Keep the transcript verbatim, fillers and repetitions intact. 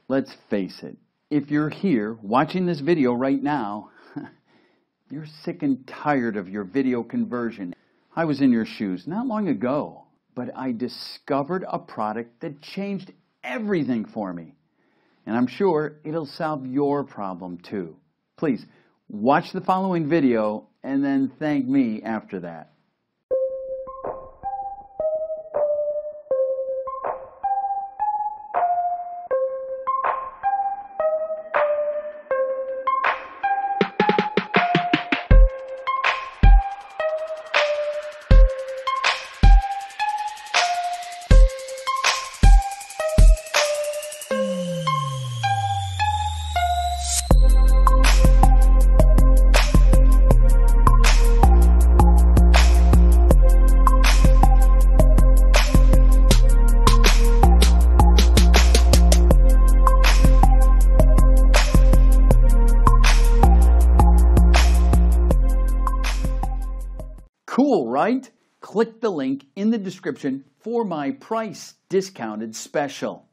Let's face it, if you're here watching this video right now, you're sick and tired of your video conversion. I was in your shoes not long ago, but I discovered a product that changed everything for me. And I'm sure it'll solve your problem too. Please, watch the following video and then thank me after that. Cool, right? Click the link in the description for my price discounted special.